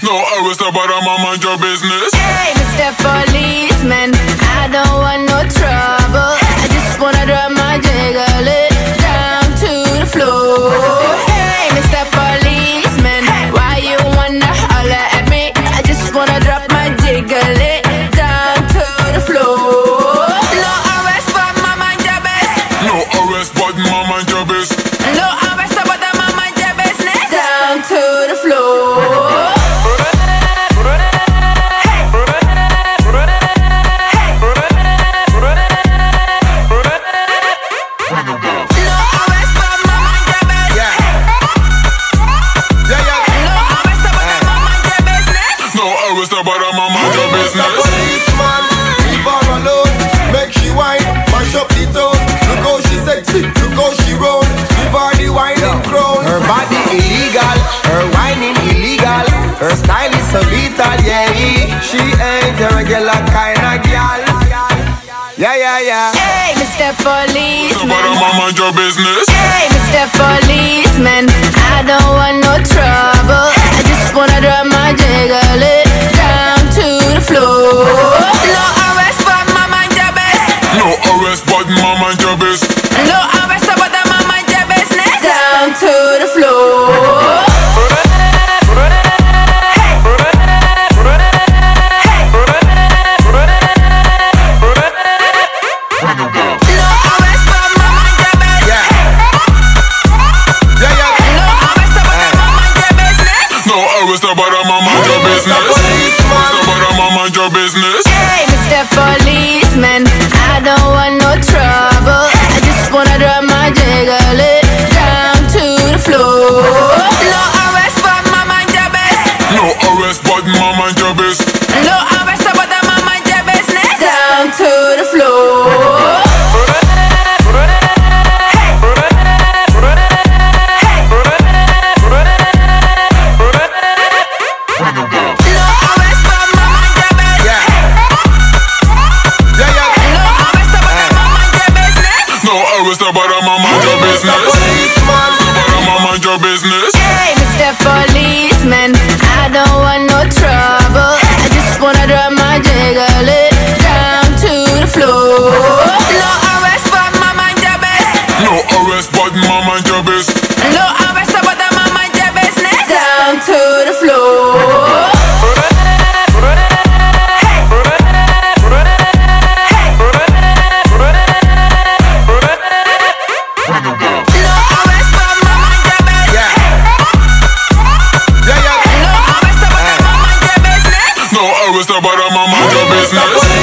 No arrest about a man, mind your business. Hey, Mr. Policeman, I don't want no trouble. I just wanna drop my jiggle it down to the floor. Hey, Mr. Policeman, why you wanna holler at me? I just wanna drop my jiggle it down to the floor. No arrest, but my mind your business. No arrest but my mind your business. No arrest, but my mind your business. Down to the floor. About a man, mind your business. Policeman, leave her alone. Make she whine, mash up the town. Look how she sexy, look how she roll. Give her the whining crown. Her body illegal, her whining illegal. Her style is so lethal, yeah. She ain't a regular kind of girl. Yeah. Hey, Mr. Policeman, About a man, mind your business. hey, Mr. Policeman, I don't want no trouble. I just wanna drop my jiggle it down to the floor. No arrest, but my mind your business. No arrest but my mind your business. No arrest, but my mind your business. Down to the floor. About a man, mind your business. About a man, mind your business. Hey, Mr. Policeman, I don't want no trouble. I just wanna drop my jiggle it down to the floor. No arrest, but my mind your business. No arrest but my mind your business. No arrest, but my mind your business. Down to the floor. About a man, mind your business. Policeman, About a man, mind your business. Hey, Mr. Policeman, I don't want no trouble. I just wanna drop my jiggle it down to the floor. No arrest, but my mind your business. No arrest but my mind your business. No arrest, but my mind your business. Down to the floor. About a man, mind your business.